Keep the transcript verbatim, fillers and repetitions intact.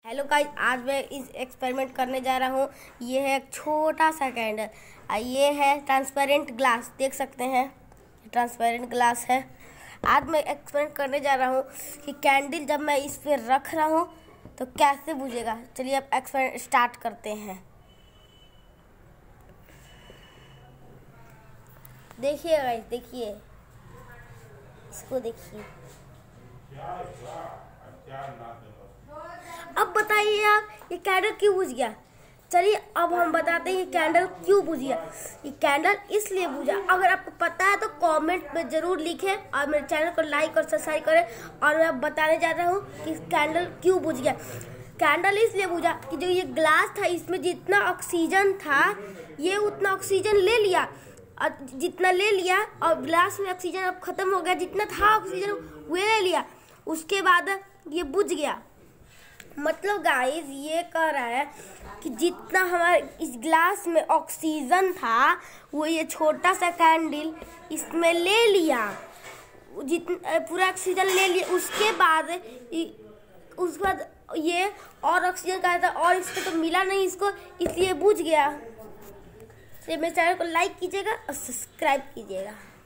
Hello guys, आज मैं इस एक्सपेरिमेंट करने जा रहा हूँ। ये है एक छोटा सा कैंडल, ये है ट्रांसपेरेंट ग्लास, देख सकते हैं ट्रांसपेरेंट ग्लास है। आज मैं एक्सपेरिमेंट करने जा रहा हूँ कि कैंडल जब मैं इस पे रख रहा हूँ तो कैसे बुझेगा। चलिए अब एक्सपेरिमेंट स्टार्ट करते हैं। देखिए गाइस, देखिए इसको, देखिए। अब बताइए आप, ये कैंडल क्यों बुझ गया। चलिए अब हम बताते हैं ये कैंडल क्यों बुझ गया। ये कैंडल इसलिए बुझा, अगर आपको पता है तो कमेंट में ज़रूर लिखें और मेरे चैनल को लाइक और सब्सक्राइब करें। और मैं बताने जा रहा हूँ कि कैंडल क्यों बुझ गया। कैंडल इसलिए बुझा कि जो ये ग्लास था, इसमें जितना ऑक्सीजन था ये उतना ऑक्सीजन ले लिया, और जितना ले लिया और ग्लास में ऑक्सीजन अब ख़त्म हो गया, जितना था ऑक्सीजन वो ले लिया, उसके बाद ये बुझ गया। मतलब गाइस ये कह रहा है कि जितना हमारे इस ग्लास में ऑक्सीजन था वो ये छोटा सा कैंडल इसमें ले लिया, जितना पूरा ऑक्सीजन ले लिया। उसके बाद उसके बाद ये और ऑक्सीजन का था और इसको तो मिला नहीं इसको, इसलिए बुझ गया। तो मेरे चैनल को लाइक कीजिएगा और सब्सक्राइब कीजिएगा।